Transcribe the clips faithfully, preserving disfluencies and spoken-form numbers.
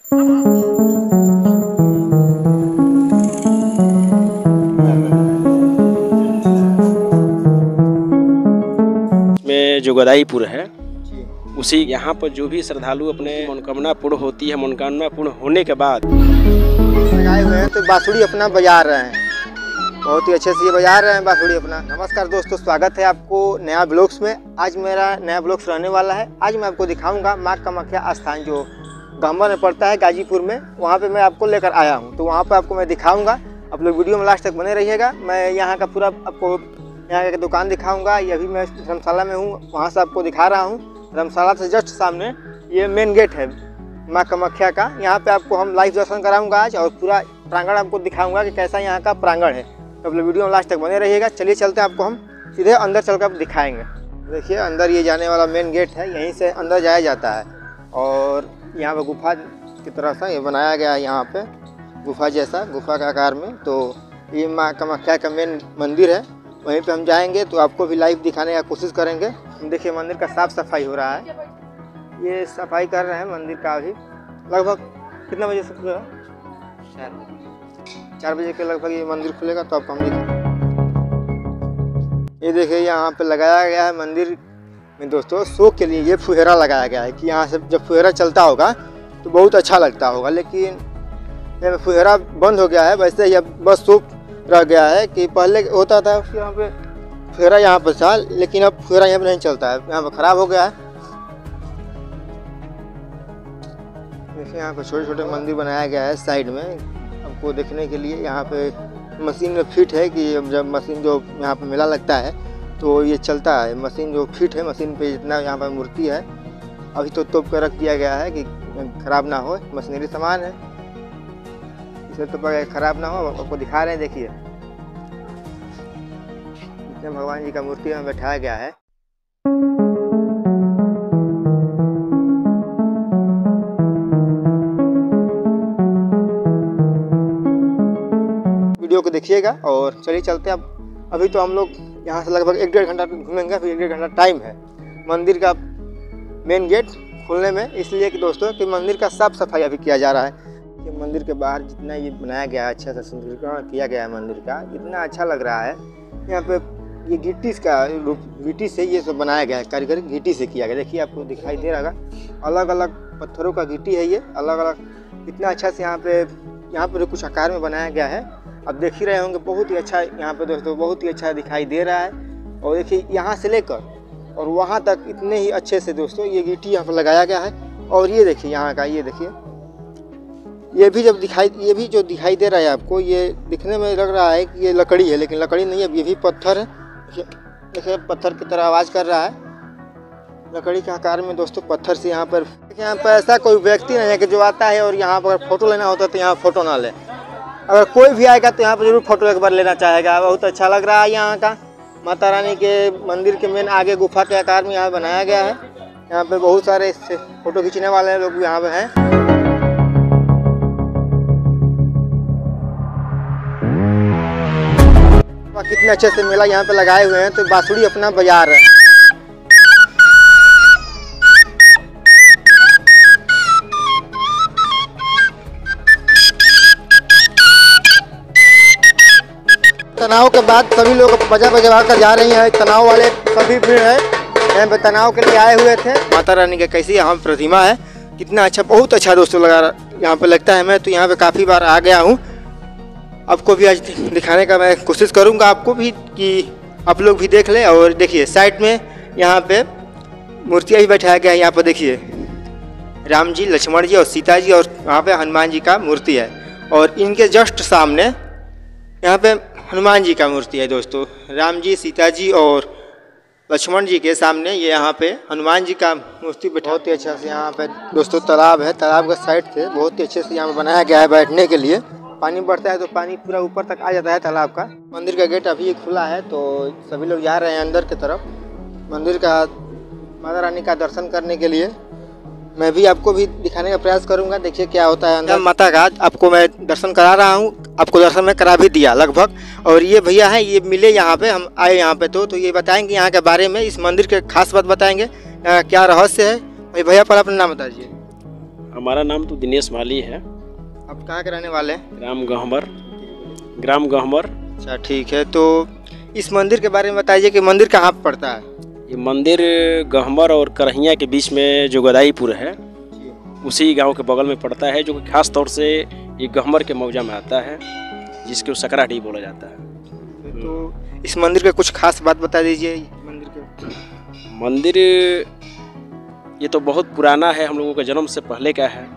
में जो गदाईपुर है उसी यहाँ पर जो भी श्रद्धालु अपने मनोकामना पूर्ण होती है, मनोकामना पूर्ण होने के बाद लगाए हुए हैं तो बांसुरी अपना बजा रहे हैं, बहुत ही अच्छे से ये बजा रहे हैं बांसुरी अपना। नमस्कार दोस्तों, स्वागत है आपको नया ब्लॉग्स में। आज मेरा नया ब्लॉग्स रहने वाला है। आज मैं आपको दिखाऊंगा माँ कामाख्या स्थान जो गांव में पड़ता है गाजीपुर में, वहाँ पे मैं आपको लेकर आया हूँ। तो वहाँ पे आपको मैं दिखाऊंगा, आप लोग वीडियो में लास्ट तक बने रहिएगा। मैं यहाँ का पूरा आपको यहाँ की दुकान दिखाऊंगा। ये अभी मैं धर्मशाला में हूँ, वहाँ से आपको दिखा रहा हूँ। धर्मशाला से जस्ट सामने ये मेन गेट है माँ कामाख्या का। यहाँ पे आपको हम लाइव दर्शन कराऊंगा आज, और पूरा प्रांगण आपको दिखाऊंगा कि कैसा यहाँ का प्रांगण है। तो आप लोग वीडियो में लास्ट तक बने रहिएगा। चलिए चलते हैं, आपको हम सीधे अंदर चलकर दिखाएंगे। देखिए अंदर ये जाने वाला मेन गेट है, यहीं से अंदर जाया जाता है। और यहाँ पर गुफा की तरह सा ये बनाया गया है, यहाँ पे गुफा जैसा, गुफा का आकार में। तो ये माँ कामाख्या का मेन मंदिर है, वहीं पे हम जाएंगे तो आपको भी लाइव दिखाने की कोशिश करेंगे। देखिए मंदिर का साफ सफाई हो रहा है, ये सफाई कर रहे हैं मंदिर का। अभी लगभग कितना बजे से खुलेगा? चार बजे के लगभग ये मंदिर खुलेगा। तो आपको हम दिखाएंगे। ये देखिए यहाँ पे लगाया गया है मंदिर में दोस्तों शो के लिए, ये फुहेरा लगाया गया है कि यहाँ से जब फुहेरा चलता होगा तो बहुत अच्छा लगता होगा। लेकिन ये फुहेरा बंद हो गया है, वैसे ही अब बस शो रह गया है। कि पहले होता था यहाँ पे फुहेरा यहाँ पर था, लेकिन अब फुहेरा यहाँ पे नहीं चलता है, यहाँ पर खराब हो गया है। देखिए यहाँ पे छोटे छोटे मंदिर बनाया गया है साइड में आपको देखने के लिए। यहाँ पे मशीन में फिट है कि जब मशीन जो यहाँ पे मेला लगता है तो ये चलता है। मशीन जो फिट है, मशीन पे जितना यहाँ पर मूर्ति है अभी तो तोप कर रख दिया गया है कि खराब ना हो। मशीनरी सामान है, इसे तो खराब ना हो। आपको दिखा रहे हैं, देखिए भगवान जी का मूर्ति में बैठाया गया है। वीडियो को देखिएगा और चलिए चलते हैं अब। अभी तो हम लोग यहाँ से लगभग एक डेढ़ घंटा घूमेंगे, फिर एक डेढ़ घंटा टाइम है मंदिर का मेन गेट खुलने में। इसलिए कि दोस्तों कि मंदिर का साफ सफाई अभी किया जा रहा है। कि मंदिर के बाहर जितना ये बनाया गया है, अच्छा सा सुंदरीकरण किया गया है मंदिर का, इतना अच्छा लग रहा है। यहाँ पे ये गिट्टी का रूप, गिट्टी से ये सब बनाया गया है, कारीगरी गिट्टी से किया गया। देखिए आपको दिखाई दे रहा होगा, अलग अलग पत्थरों का गिट्टी है ये, अलग अलग। इतना अच्छा से यहाँ पे यहाँ पर कुछ आकार में बनाया गया है। आप देख ही रहे होंगे, बहुत ही अच्छा यहाँ पे दोस्तों, बहुत ही अच्छा दिखाई दे रहा है। और देखिए यहाँ से लेकर और वहाँ तक इतने ही अच्छे से दोस्तों ये गिट्टी यहाँ पर लगाया गया है। और ये देखिए यहाँ का, ये देखिए ये भी जब दिखाई ये भी जो दिखाई दे रहा है आपको, ये दिखने में लग रहा है कि ये लकड़ी है, लेकिन लकड़ी नहीं है, ये भी पत्थर है। देखिए पत्थर की तरह आवाज़ कर रहा है, लकड़ी के आकार में दोस्तों पत्थर से। यहाँ पर यहाँ पर ऐसा कोई व्यक्ति नहीं है कि जो आता है और यहाँ पर फ़ोटो लेना होता है तो यहाँ फ़ोटो ना ले। अगर कोई भी आएगा तो यहाँ पर जरूर फोटो एक बार लेना चाहेगा। बहुत अच्छा लग रहा है यहाँ का। माता रानी के मंदिर के मेन आगे गुफा के आकार में यहाँ बनाया गया है। यहाँ पे बहुत सारे फोटो खींचने वाले लोग यहाँ पे हैं। कितने अच्छे से मेला यहाँ पे लगाए हुए हैं। तो बांसुरी अपना बजा रहे हैं। तनाव के बाद सभी लोग बजा बजा कर जा रही हैं। तनाव वाले सभी भीड़ है, यहाँ पे तनाव के लिए आए हुए थे। माता रानी का कैसी यहाँ प्रतिमा है, कितना अच्छा, बहुत अच्छा दोस्तों लगा यहाँ पे लगता है। मैं तो यहाँ पे काफ़ी बार आ गया हूँ, आपको भी आज दिखाने का मैं कोशिश करूँगा आपको भी, कि आप लोग भी देख लें। और देखिए साइड में यहाँ पे मूर्तियाँ भी बैठाया गया है। यहाँ पर देखिए राम जी, लक्ष्मण जी और सीता जी, और वहाँ पे हनुमान जी का मूर्ति है। और इनके जस्ट सामने यहाँ पे हनुमान जी का मूर्ति है दोस्तों। राम जी, सीता जी और लक्ष्मण जी के सामने ये यहाँ पे हनुमान जी का मूर्ति बैठा। बहुत ही अच्छा से यहाँ पे दोस्तों तालाब है, तालाब का साइड से बहुत ही अच्छे से यहाँ पे बनाया गया है बैठने के लिए। पानी बढ़ता है तो पानी पूरा ऊपर तक आ जाता है तालाब का। मंदिर का गेट अभी खुला है तो सभी लोग जा रहे हैं अंदर की तरफ मंदिर का माता रानी का दर्शन करने के लिए। मैं भी आपको भी दिखाने का प्रयास करूंगा, देखिए क्या होता है अंदर माता का। आपको मैं दर्शन करा रहा हूं, आपको दर्शन में करा भी दिया लगभग। और ये भैया हैं, ये मिले यहाँ पे, हम आए यहाँ पे तो तो ये बताएंगे यहाँ के बारे में, इस मंदिर के खास बात बताएंगे, क्या रहस्य है। भैया पर अपना नाम बता दीजिए। हमारा नाम तो दिनेश माली है। आप कहाँ के रहने वाले हैं? ग्राम गहमर, ग्राम गहमर। अच्छा ठीक है, तो इस मंदिर के बारे में बताइए कि मंदिर कहाँ पर पड़ता है? ये मंदिर गहमर और करहिया के बीच में जो गदाईपुर है उसी गांव के बगल में पड़ता है, जो कि खास तौर से ये गहमर के मौजा में आता है, जिसको सकराडी बोला जाता है। तो इस मंदिर का कुछ खास बात बता दीजिए। मंदिर के मंदिर ये तो बहुत पुराना है, हम लोगों के जन्म से पहले का है।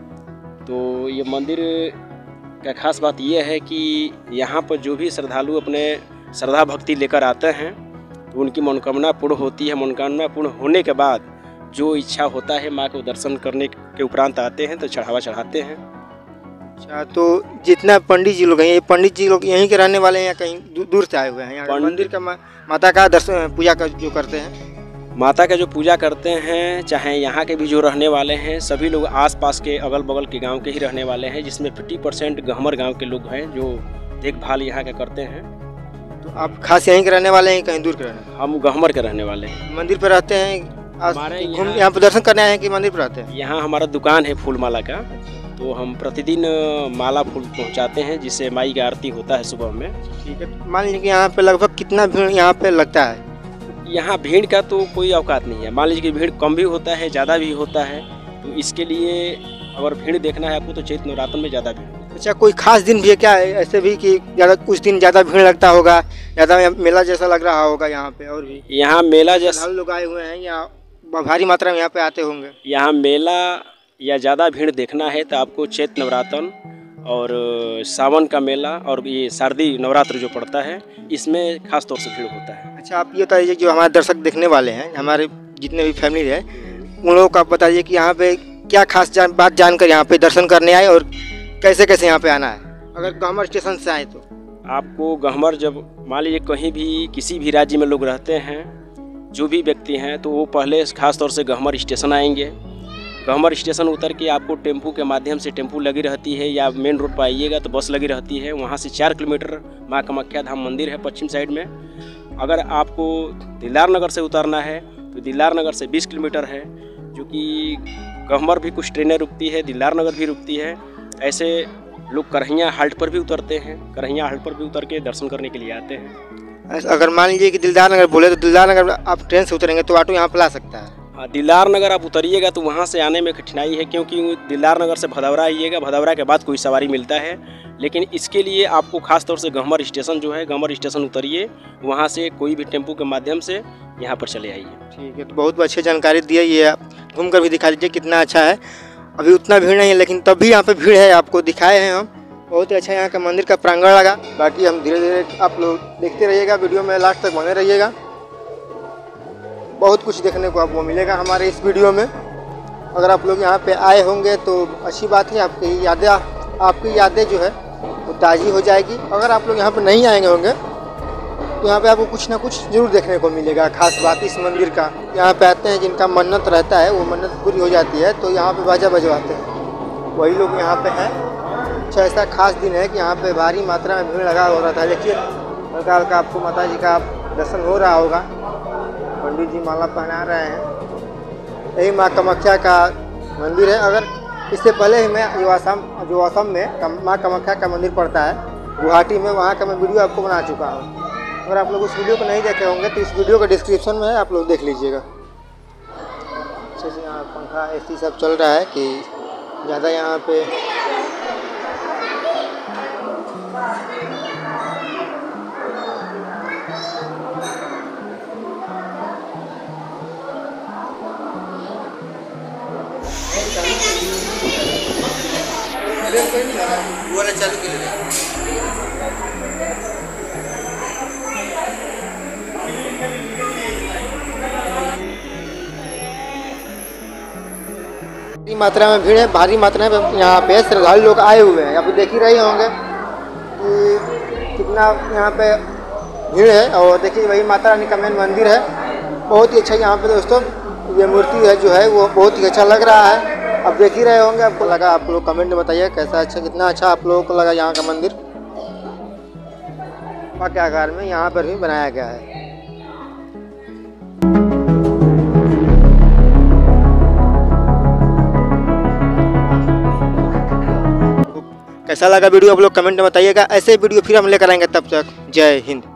तो ये मंदिर का खास बात यह है कि यहाँ पर जो भी श्रद्धालु अपने श्रद्धा भक्ति लेकर आते हैं तो उनकी मनोकामना पूर्ण होती है। मनोकामना पूर्ण होने के बाद जो इच्छा होता है, माँ को दर्शन करने के उपरांत आते हैं तो चढ़ावा चढ़ाते हैं। अच्छा, तो जितना पंडित जी लोग हैं, ये पंडित जी लोग यहीं के रहने वाले हैं या कहीं दू, दूर से आए हुए हैं? यहाँ मंदिर का मा, माता का दर्शन पूजा का जो करते हैं, माता का जो पूजा करते हैं, चाहे यहाँ के भी जो रहने वाले हैं, सभी लोग आसपास के अगल बगल के गांव के ही रहने वाले हैं, जिसमें पचास परसेंट गहमर गांव के लोग हैं जो देखभाल यहाँ के करते हैं। तो आप खास यहीं के रहने वाले हैं, कहीं दूर के रहने? हम गहमर के रहने वाले हैं। मंदिर पर रहते हैं, हमारे घूम यहाँ पर दर्शन करने आए हैं कि मंदिर पर रहते हैं? यहाँ हमारा दुकान है फूल माला का, तो हम प्रतिदिन माला फूल पहुँचाते हैं, जिससे माई का आरती होता है सुबह में। ठीक है, मान लीजिए कि यहाँ पे लगभग कितना भीड़ यहाँ पे लगता है? यहाँ भीड़ का तो कोई औकात नहीं है। मान लीजिए कि भीड़ कम भी होता है, ज़्यादा भी होता है, तो इसके लिए अगर भीड़ देखना है आपको तो चैत्र नवरात्र में ज़्यादा भीड़। अच्छा, कोई खास दिन भी है क्या ऐसे भी कि ज़्यादा कुछ दिन ज़्यादा भीड़ लगता होगा, ज़्यादा मेला जैसा लग रहा होगा यहाँ पे? और भी यहाँ मेला जैसा लोग आए हुए हैं या भारी मात्रा में यहाँ पे आते होंगे? यहाँ मेला या ज़्यादा भीड़ देखना है तो आपको चैत्र नवरात्र और सावन का मेला और ये शारदीय नवरात्र जो पड़ता है, इसमें खास तौर से भीड़ होता है। अच्छा, आप ये बताइए जो हमारे दर्शक देखने वाले हैं, हमारे जितने भी फैमिली है, उन लोगों को आप बताइए कि यहाँ पे क्या खास जान, बात जानकर यहाँ पे दर्शन करने आए और कैसे कैसे यहाँ पे आना है अगर गहमर स्टेशन से आए तो? आपको गहमर जब मान लीजिए कहीं भी किसी भी राज्य में लोग रहते हैं, जो भी व्यक्ति हैं, तो वो पहले खास तौर से गहमर स्टेशन आएंगे। गहमर स्टेशन उतर के आपको टेम्पू के माध्यम से टेम्पू लगी रहती है, या मेन रोड पर आइएगा तो बस लगी रहती है। वहाँ से चार किलोमीटर माँ कामाख्या धाम मंदिर है पश्चिम साइड में। अगर आपको दिलार नगर से उतरना है तो दिलार नगर से बीस किलोमीटर है, जो कि गहमर भी कुछ ट्रेनें रुकती है, दिलार नगर भी रुकती है। ऐसे लोग करहिया हाल्ट पर भी उतरते हैं, करहिया हाल्ट पर भी उतर के दर्शन करने के लिए आते हैं। अगर मान लीजिए कि दिलदार नगर बोले तो दिलदार नगर आप ट्रेन से उतरेंगे तो ऑटो यहाँ पर ला सकता है? दिलार नगर आप उतरिएगा तो वहाँ से आने में कठिनाई है, क्योंकि दिलार नगर से भदौरा आइएगा, भदौरा के बाद कोई सवारी मिलता है। लेकिन इसके लिए आपको खास तौर से गहमर स्टेशन जो है, गहमर स्टेशन उतरिए, वहाँ से कोई भी टेम्पू के माध्यम से यहाँ पर चले आइए। ठीक है, तो बहुत अच्छी जानकारी दी है। ये आप घूम कर भी दिखा दीजिए कितना अच्छा है। अभी उतना भीड़ नहीं है, लेकिन तब भी यहाँ पे भीड़ है, आपको दिखाए हैं हम। बहुत ही अच्छा यहाँ का मंदिर का प्रांगण लगा। बाकी हम धीरे धीरे आप लोग देखते रहिएगा, वीडियो में लास्ट तक बने रहिएगा। बहुत कुछ देखने को आपको मिलेगा हमारे इस वीडियो में। अगर आप लोग यहाँ पे आए होंगे तो अच्छी बात है, आपकी यादें आपकी यादें जो है वो ताज़ी हो जाएगी। अगर आप लोग यहाँ पे नहीं आएंगे होंगे तो यहाँ पे आपको कुछ ना कुछ जरूर देखने को मिलेगा। खास बात इस मंदिर का, यहाँ पे आते हैं जिनका मन्नत रहता है, वो मन्नत पूरी हो जाती है तो यहाँ पे बाजा बजवाते हैं, वही लोग यहाँ पे हैं। अच्छा, ऐसा खास दिन है कि यहाँ पे भारी मात्रा में भीड़ लगा हो रहा था। देखिए हल्का हल्का आपको माता जी का दर्शन हो रहा होगा। पंडित जी माला पहना रहे हैं। यही माँ कामाख्या का मंदिर है। अगर इससे पहले ही मैं जो असम जो असम में माँ कामाख्या का मंदिर पड़ता है गुवाहाटी में, वहाँ का मैं वीडियो आपको बना चुका हूँ। अगर आप लोग उस वीडियो को नहीं देखे होंगे तो इस वीडियो का डिस्क्रिप्शन में है, आप लोग देख लीजिएगा। अच्छे से यहाँ पंखा ए सी सब चल रहा है कि ज़्यादा यहाँ पे चालू के लिए मात्रा में भीड़ है, भारी मात्रा में यहाँ पे श्रद्धालु लोग आए हुए हैं। आप देख ही रहे होंगे कि कितना यहाँ पे भीड़ है। और देखिए वही माता रानी का मेन मंदिर है। बहुत ही अच्छा यहाँ पे दोस्तों ये मूर्ति है जो है वो बहुत ही अच्छा लग रहा है। आप देख ही रहे होंगे, आपको लगा, आप लोग कमेंट में बताइए कैसा अच्छा कितना अच्छा आप लोगों को लगा यहाँ का मंदिर। के आकार में यहाँ पर भी बनाया गया है। कैसा लगा वीडियो आप लोग कमेंट में बताइएगा। ऐसे वीडियो फिर हम लेकर आएंगे, तब तक जय हिंद।